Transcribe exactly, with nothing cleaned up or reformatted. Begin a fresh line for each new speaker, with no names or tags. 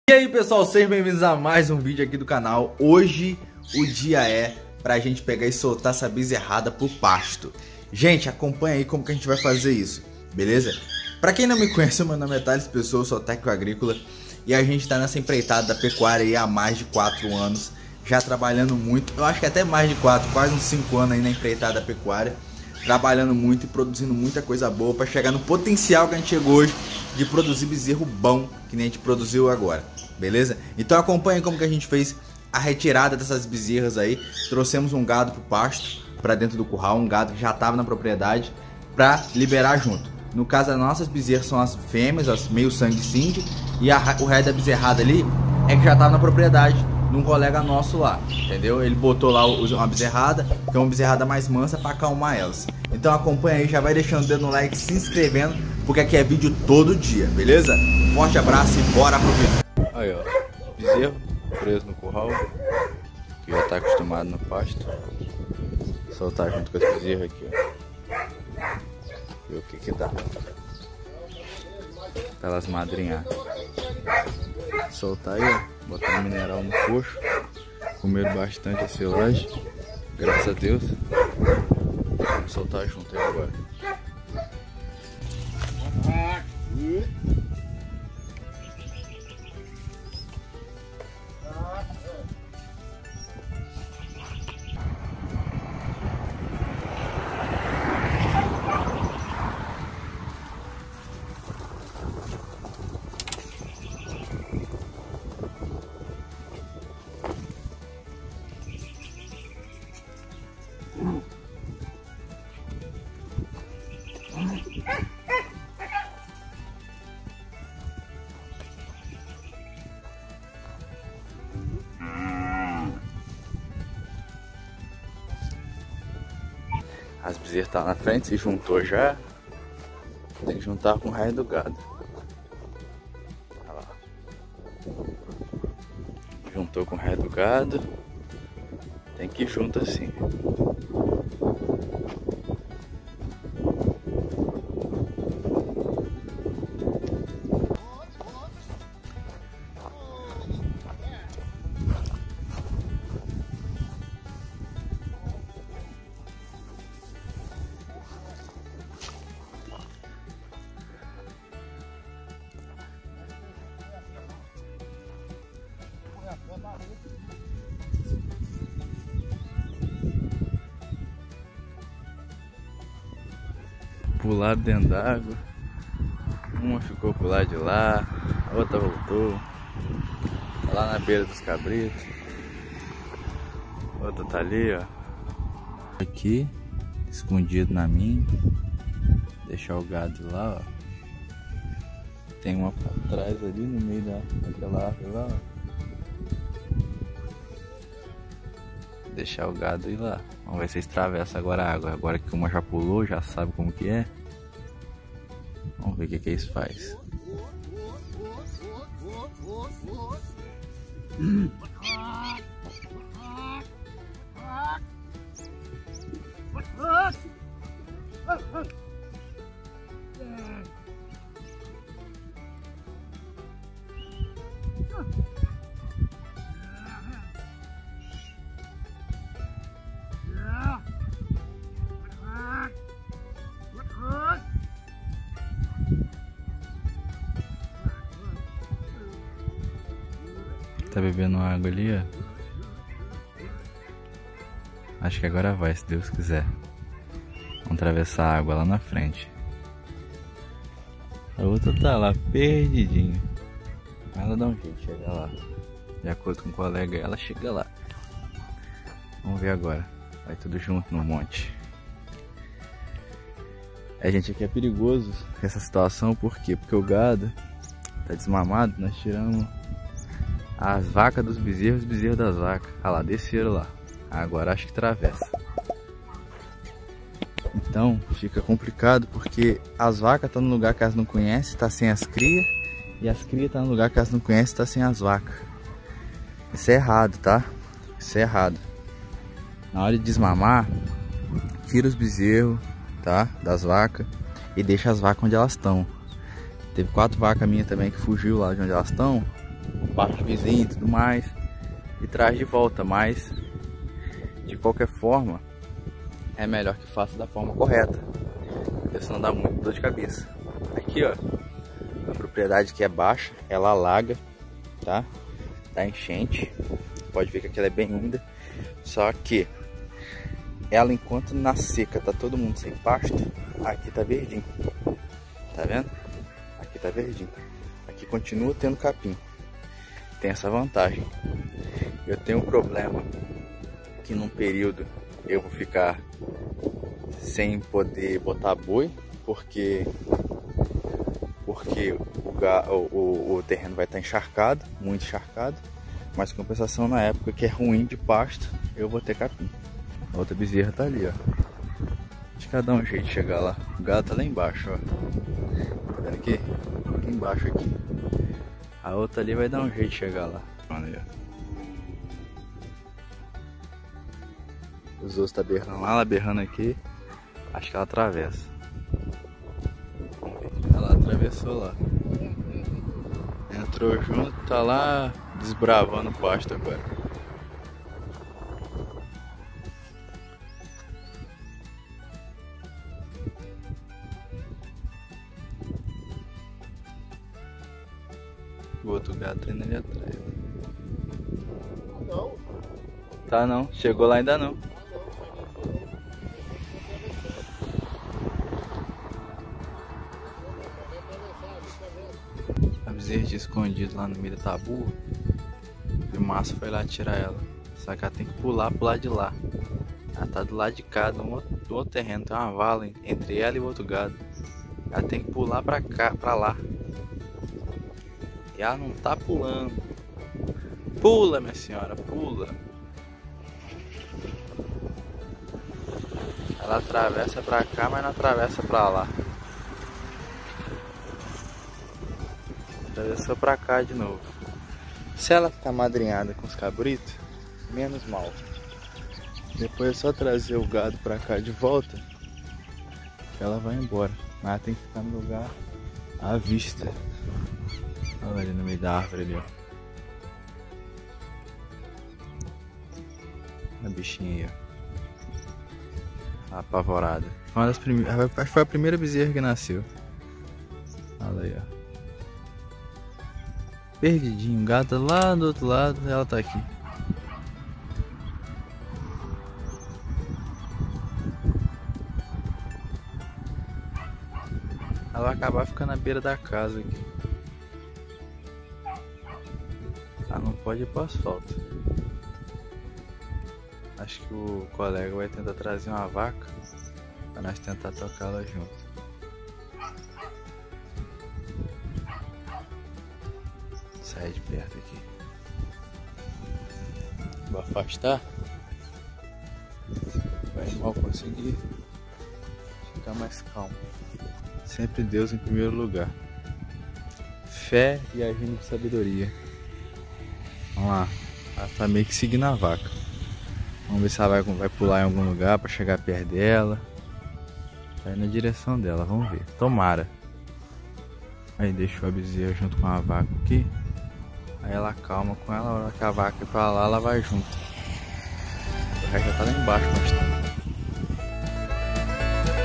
E aí pessoal, sejam bem-vindos a mais um vídeo aqui do canal. Hoje o dia é pra gente pegar e soltar essa bezerrada pro pasto. Gente, acompanha aí como que a gente vai fazer isso, beleza? Pra quem não me conhece, meu nome é Thales Pessoa, eu sou técnico agrícola e a gente tá nessa empreitada da pecuária aí há mais de quatro anos, já trabalhando muito, eu acho que até mais de quatro, quase uns cinco anos aí na empreitada da pecuária, trabalhando muito e produzindo muita coisa boa pra chegar no potencial que a gente chegou hoje de produzir bezerro bom, que nem a gente produziu agora, beleza? Então acompanha como que a gente fez a retirada dessas bezerras aí. Trouxemos um gado pro pasto, para dentro do curral, um gado que já estava na propriedade, para liberar junto. No caso, as nossas bezerras são as fêmeas, as meio sangue Cindy, e a, o resto da bezerrada ali é que já estava na propriedade de um colega nosso lá, entendeu? Ele botou lá uma bezerrada, que é uma bezerrada mais mansa, para acalmar elas. Então acompanha aí, já vai deixando o dedo no like, se inscrevendo, porque aqui é vídeo todo dia, beleza? Forte abraço e bora pro vídeo.
Aí ó, bezerro preso no curral, que já tá acostumado no pasto. Soltar junto com as bezerras aqui, ó. Ver o que que dá pra elas madrinhar. Soltar aí, ó, botar um mineral no coxo. Comeram bastante a silagem, graças a Deus. Vamos soltar junto aí agora. As bezerras tá na frente, se juntou já. Tem que juntar com o resto do gado. Olha lá. Juntou com o resto do gado. Tem que ir junto assim. Pularam dentro d'água. Uma ficou pro lado de lá, a outra voltou. Tá lá na beira dos cabritos. A outra tá ali, ó. Aqui, escondido na minha. Deixar o gado lá, ó. Tem uma pra trás ali no meio da, daquela árvore lá, ó. Deixar o gado ir lá. Vamos ver se eles atravessam agora a água. Agora que uma já pulou, já sabe como que é. Vamos ver o que que eles fazem. Hum. Tá bebendo água ali, ó. Acho que agora vai, se Deus quiser. Vamos atravessar a água lá na frente. A outra tá lá, perdidinha. Ela dá um jeito, chega lá. De acordo com o colega, ela chega lá. Vamos ver agora. Vai tudo junto no monte. A gente aqui é perigoso essa situação, por quê? Porque o gado tá desmamado, nós tiramos as vacas dos bezerros, os bezerros das vacas. Ah lá, desceram lá. Agora acho que atravessa. Então fica complicado porque as vacas estão no lugar que elas não conhecem, tá sem as crias. E as crias estão no lugar que elas não conhecem, tá sem as vacas. Isso é errado, tá? Isso é errado. Na hora de desmamar, tira os bezerros, tá? Das vacas e deixa as vacas onde elas estão. Teve quatro vacas minhas também que fugiu lá de onde elas estão. pasto vizinho e tudo mais, e traz de volta, mas de qualquer forma é melhor que faça da forma correta, porque senão dá muito dor de cabeça. Aqui ó, a propriedade que é baixa, ela alaga, tá? Tá enchente, pode ver que aqui ela é bem úmida, só que ela, enquanto na seca tá todo mundo sem pasto, aqui tá verdinho, tá vendo? Aqui tá verdinho, aqui continua tendo capim, tem essa vantagem. Eu tenho um problema que num período eu vou ficar sem poder botar boi, porque porque o, o, o terreno vai estar encharcado, muito encharcado, mas compensação na época que é ruim de pasto, eu vou ter capim. A outra bezerra tá ali, ó. Acho que ela dá um jeito de chegar lá. O gado tá lá embaixo, ó. Tá vendo aqui? Aqui embaixo aqui. A outra ali vai dar um jeito de chegar lá. Olha aí, ó. Os outros tá berrando lá, ela berrando aqui. Acho que ela atravessa. Ela atravessou lá. Entrou junto, tá lá desbravando o pasto agora. O outro gato tá indo ali atrás.
Não.
Tá não, chegou lá ainda não. A bezerra tinha escondido lá no meio do tabu. E o Márcio foi lá tirar ela. Só que ela tem que pular pro lado de lá. Ela tá do lado de cá, do outro, do outro terreno. Tem uma vala entre ela e o outro gado. Ela tem que pular pra cá, pra lá. E ela não tá pulando. Pula, minha senhora, pula. Ela atravessa pra cá, mas não atravessa pra lá. Atravessou pra cá de novo. Se ela ficar madrinhada com os cabritos, menos mal. Depois é só trazer o gado pra cá de volta, que ela vai embora. Mas ela tem que ficar no lugar à vista. Olha ali no meio da árvore ali, ó. A bichinha aí, ó. Apavorada. Foi uma das primeiras. Acho que foi a primeira bezerra que nasceu. Olha aí, ó. Perdidinho. O gato lá do outro lado, ela tá aqui. Ela vai acabar ficando na beira da casa aqui. Ela não pode ir pro asfalto. Acho que o colega vai tentar trazer uma vaca para nós tentar tocar ela junto. Sai de perto aqui. Vou afastar. Vai mal conseguir ficar mais calmo. Sempre Deus em primeiro lugar. Fé e agindo com sabedoria. Vamos lá. Ela tá meio que seguindo a vaca. Vamos ver se ela vai, vai pular em algum lugar para chegar perto dela. Tá indo na direção dela, vamos ver. Tomara. Aí deixou a bezerra junto com a vaca aqui. Aí ela calma com ela, a hora que a vaca ir pra lá, ela vai junto. O resto já tá lá embaixo, mas tá.